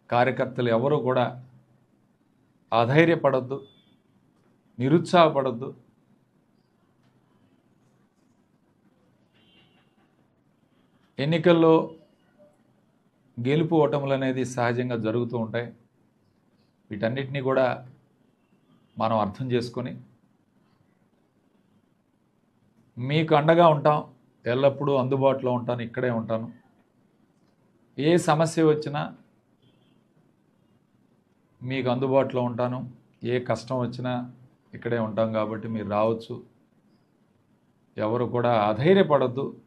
కార్యకర్తలు ఎవరు కూడా అధైర్యపడద్దు, నిరుత్సాహపడద్దు. ఎన్నికల్లో గెలుపు ఓటములు అనేది సహజంగా జరుగుతూ ఉంటాయి. వీటన్నిటినీ కూడా మనం అర్థం చేసుకొని మీకు అండగా ఉంటాం, ఎల్లప్పుడూ అందుబాటులో ఉంటాను, ఇక్కడే ఉంటాను. ఏ సమస్య వచ్చినా మీకు అందుబాటులో ఉంటాను, ఏ కష్టం వచ్చినా ఇక్కడే ఉంటాం. కాబట్టి మీరు రావచ్చు, ఎవరు కూడా అధైర్యపడద్దు.